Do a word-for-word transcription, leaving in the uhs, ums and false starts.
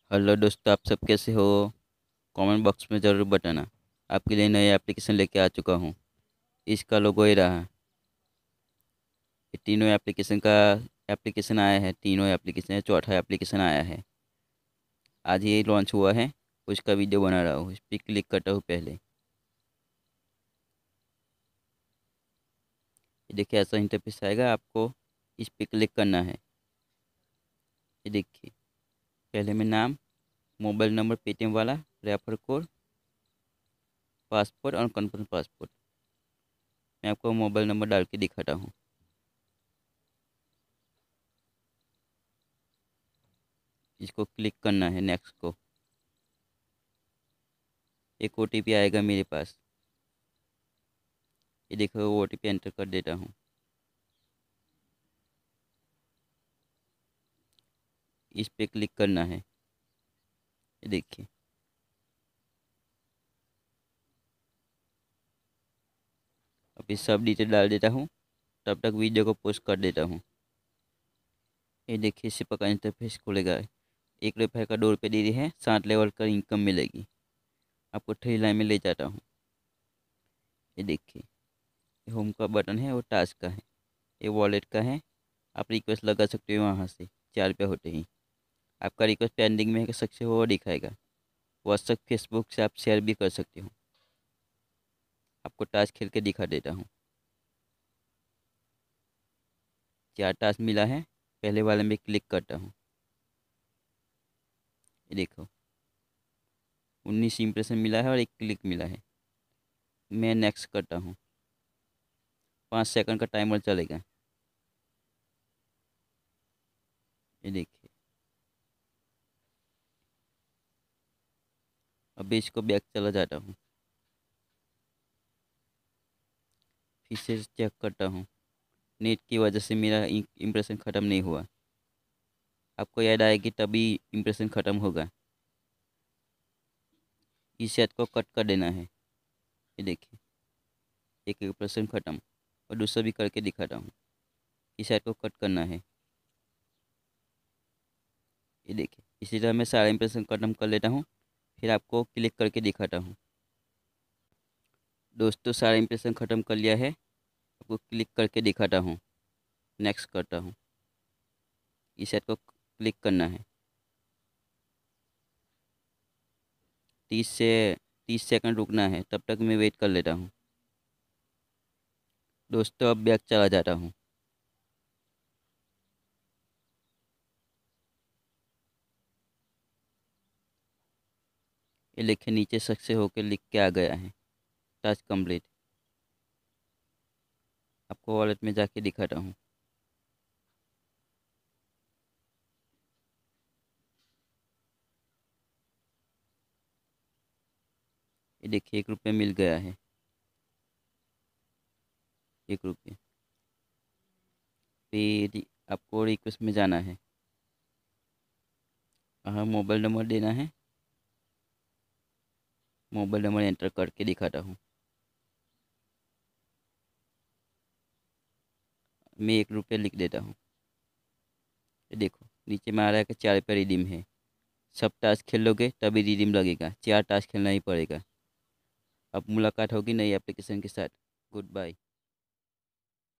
Hello दोस्तों, आप सब कैसे हो? कमेंट बॉक्स में ज़रूर बताना। आपके लिए नया एप्लीकेशन लेके आ चुका हूँ। इसका लोगो ये रहा। ये तीनों एप्लीकेशन का एप्लीकेशन आया है। तीनों एप्लीकेशन है, चौथा एप्लीकेशन आया है। आज ये लॉन्च हुआ है। उसका वीडियो बना रहा हूँ। इस पर क्लिक करता हूँ पहले। ये देखिए, ऐसा इंटरफेस आएगा। आपको इस पर क्लिक करना है। ये देखिए, पहले में नाम, मोबाइल नंबर, पेटीएम वाला, रेफर कोड, पासपोर्ट और कन्फर्म पासपोर्ट। मैं आपको मोबाइल नंबर डाल के दिखाता हूँ। इसको क्लिक करना है, नेक्स्ट को। एक ओ टी पी आएगा मेरे पास। ये देखो, ओ टी पी एंटर कर देता हूँ। इस पे क्लिक करना है। ये देखिए, अभी सब डिटेल डाल देता हूँ। तब तक वीडियो को पोस्ट कर देता हूँ। ये देखिए, इसी प्रकार इंटरफेस खुलेगा। एक रुपये का दो रुपये दे रही है, सात लेवल का इनकम मिलेगी। आपको थ्री लाइन में ले जाता हूँ। ये देखिए, ये होम का बटन है, वो टास्क का है। ये वॉलेट का है। आप रिक्वेस्ट लगा सकते हो वहाँ से। चार रुपये होते ही आपका रिक्वेस्ट पेंडिंग में है, सक्सेस हुआ दिखाएगा। व्हाट्सएप, फेसबुक से आप शेयर भी कर सकते हो। आपको टास्क खेल के दिखा देता हूँ। चार टास्क मिला है। पहले वाले में क्लिक करता हूँ। ये देखो, उन्नीस इंप्रेशन मिला है और एक क्लिक मिला है। मैं नेक्स्ट करता हूँ। पाँच सेकंड का टाइमर चलेगा। ये देखिए, अभी इसको बैक चला जाता हूँ। फिर से चेक करता हूँ। नेट की वजह से मेरा इम्प्रेशन ख़त्म नहीं हुआ। आपको याद आएगी तभी इम्प्रेशन ख़त्म होगा। इस सेट को कट कर देना है। ये देखिए, एक इम्प्रेशन ख़त्म। और दूसरा भी करके दिखाता हूँ। इस सेट को कट करना है। ये देखिए, इसी तरह मैं सारा इम्प्रेशन ख़त्म कर लेता हूँ। फिर आपको क्लिक करके दिखाता हूँ। दोस्तों, सारा इम्प्रेशन ख़त्म कर लिया है। आपको क्लिक करके दिखाता हूँ। नेक्स्ट करता हूँ। इस सेट को क्लिक करना है। तीस से तीस सेकंड रुकना है। तब तक मैं वेट कर लेता हूँ। दोस्तों, अब बैक चला जाता हूँ। ये लिखे नीचे सक्सेस होकर लिख के आ गया है। Task complete. आपको वॉलेट में जाके दिखाता हूँ। ये देखिए, एक रुपये मिल गया है। एक रुपये। फिर आपको रिक्वेस्ट में जाना है। हाँ, मोबाइल नंबर देना है। मोबाइल नंबर एंटर करके दिखाता हूँ। मैं एक रुपये लिख देता हूँ। ये देखो, नीचे में आ रहा है कि चार रुपये रिडीम है। सब टास्क खेलोगे तभी रिडीम लगेगा। चार टास्क खेलना ही पड़ेगा। अब मुलाकात होगी नई एप्लीकेशन के साथ। Good bye.